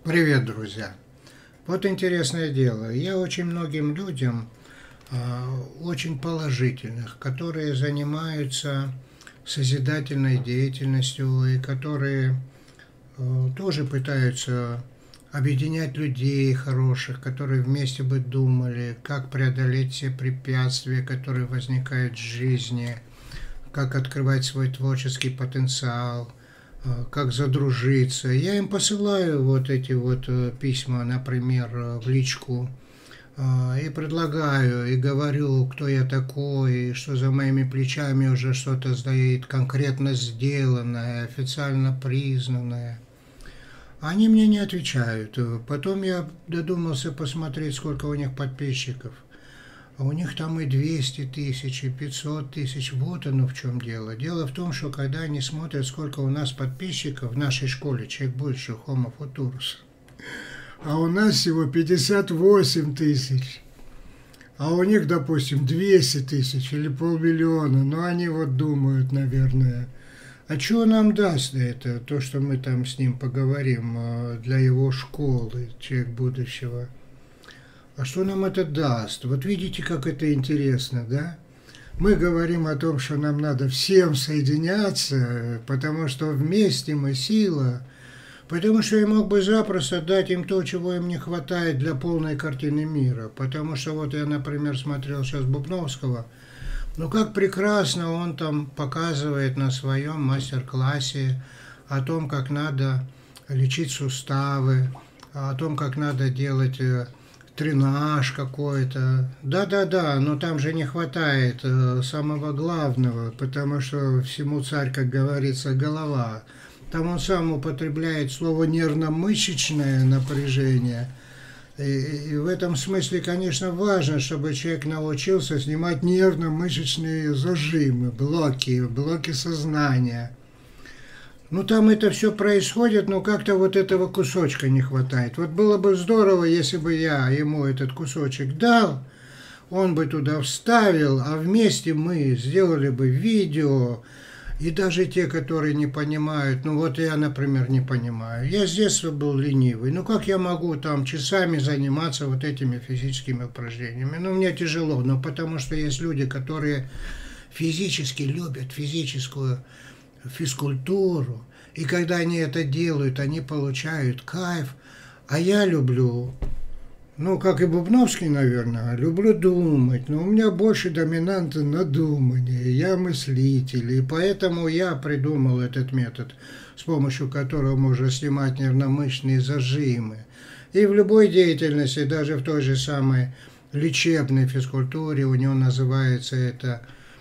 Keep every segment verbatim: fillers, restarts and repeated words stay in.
Привет, друзья! Вот интересное дело. Я очень многим людям, а, очень положительных, которые занимаются созидательной деятельностью и которые э, тоже пытаются объединять людей хороших, которые вместе бы думали, как преодолеть все препятствия, которые возникают в жизни, как открывать свой творческий потенциал, э, как задружиться. Я им посылаю вот эти вот э, письма, например, э, в личку, э, и предлагаю, и говорю, кто я такой, и что за моими плечами уже что-то стоит конкретно сделанное, официально признанное. Они мне не отвечают. Потом я додумался посмотреть, сколько у них подписчиков. А у них там и двести тысяч, и пятьсот тысяч. Вот оно в чем дело. Дело в том, что когда они смотрят, сколько у нас подписчиков в нашей школе, человек больше, Homo Futurus, а у нас всего пятьдесят восемь тысяч, а у них, допустим, двести тысяч или полмиллиона, но они вот думают, наверное, а что нам даст это, то, что мы там с ним поговорим э, для его школы, человек будущего? А что нам это даст? Вот видите, как это интересно, да? Мы говорим о том, что нам надо всем соединяться, потому что вместе мы сила, потому что я мог бы запросто дать им то, чего им не хватает для полной картины мира. Потому что вот я, например, смотрел сейчас Бубновского, ну как прекрасно он там показывает на своем мастер-классе о том, как надо лечить суставы, о том, как надо делать э, тренаж какой-то. Да-да-да, но там же не хватает э, самого главного, потому что всему царь, как говорится, голова. Там он сам употребляет слово нервно-мышечное напряжение. И, и в этом смысле, конечно, важно, чтобы человек научился снимать нервно-мышечные зажимы, блоки, блоки сознания. Ну, там это все происходит, но как-то вот этого кусочка не хватает. Вот было бы здорово, если бы я ему этот кусочек дал, он бы туда вставил, а вместе мы сделали бы видео. И даже те, которые не понимают, ну вот я, например, не понимаю. Я с детства был ленивый. Ну как я могу там часами заниматься вот этими физическими упражнениями? Ну мне тяжело, но потому что есть люди, которые физически любят физическую физкультуру. И когда они это делают, они получают кайф. А я люблю, ну, как и Бубновский, наверное, люблю думать, но у меня больше доминанта на думании, я мыслитель, и поэтому я придумал этот метод, с помощью которого можно снимать нервно-мышечные зажимы. И в любой деятельности, даже в той же самой лечебной физкультуре, у него называется это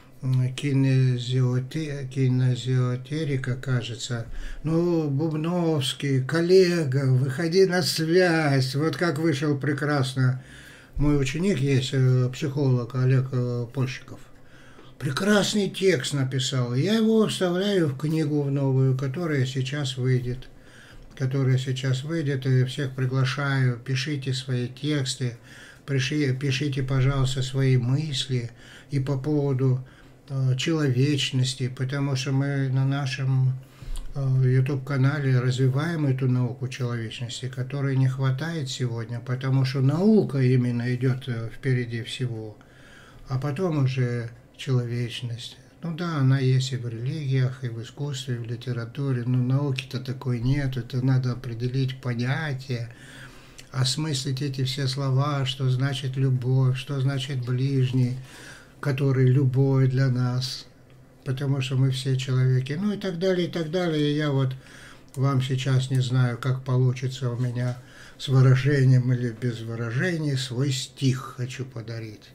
кинезиоте, кинезиотерика, кажется. Ну, Бубновский, коллега, выходи на связь. Вот как вышел прекрасно. Мой ученик есть, психолог Олег Польщиков. Прекрасный текст написал. Я его вставляю в книгу в новую, которая сейчас выйдет. Которая сейчас выйдет, и всех приглашаю. Пишите свои тексты, пишите, пожалуйста, свои мысли и по поводу человечности, потому что мы на нашем YouTube-канале развиваем эту науку человечности, которой не хватает сегодня, потому что наука именно идет впереди всего, а потом уже человечность. Ну да, она есть и в религиях, и в искусстве, и в литературе, но науки-то такой нет, это надо определить понятие, осмыслить эти все слова, что значит любовь, что значит ближний, который любой для нас, потому что мы все человеки, ну и так далее, и так далее. И я вот вам сейчас не знаю, как получится у меня с выражением или без выражений, свой стих хочу подарить.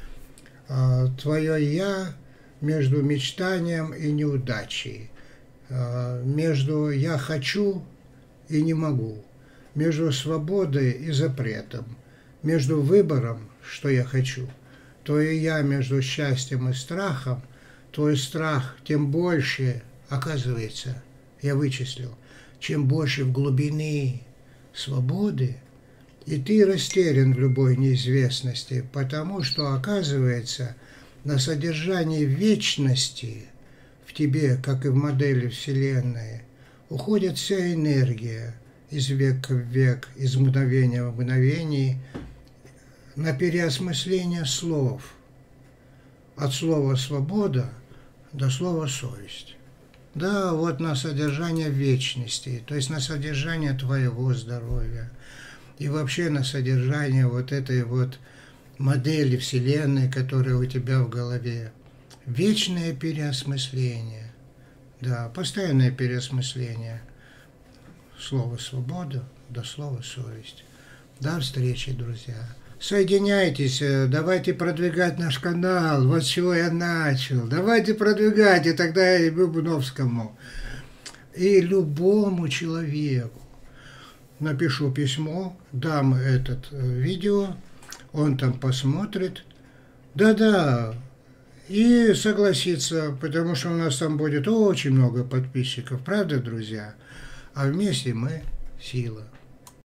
Твое «я» между мечтанием и неудачей, между «я хочу» и «не могу», между свободой и запретом, между выбором, что я хочу. Твое «я» между счастьем и страхом, твой страх тем больше, оказывается, я вычислил, чем больше в глубины свободы, и ты растерян в любой неизвестности, потому что, оказывается, на содержании вечности в тебе, как и в модели Вселенной, уходит вся энергия, из века в век, из мгновения в мгновение на переосмысление слов. От слова «свобода» до слова «совесть». Да, вот на содержание вечности, то есть на содержание твоего здоровья. И вообще на содержание вот этой вот модели Вселенной, которая у тебя в голове. Вечное переосмысление. Да, постоянное переосмысление. Слово «свобода» до слова «совесть». До встречи, друзья. Соединяйтесь, давайте продвигать наш канал. Вот с чего я начал. Давайте продвигать, и тогда и Бубновскому, и любому человеку напишу письмо, дам этот видео, он там посмотрит. Да-да, и согласится, потому что у нас там будет очень много подписчиков. Правда, друзья? А вместе мы сила.